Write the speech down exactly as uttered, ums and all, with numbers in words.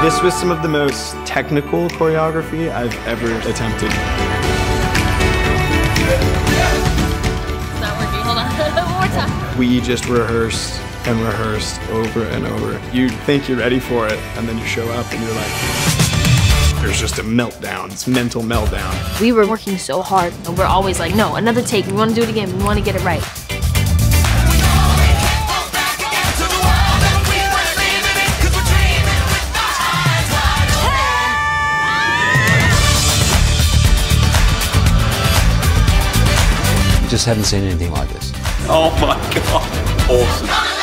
This was some of the most technical choreography I've ever attempted. It's not working. Hold on. One more time. We just rehearsed and rehearsed over and over. You think you're ready for it, and then you show up and you're like, there's just a meltdown. It's mental meltdown. We were working so hard, and we're always like, no, another take. We want to do it again. We want to get it right. Just haven't seen anything like this. Oh my God, awesome.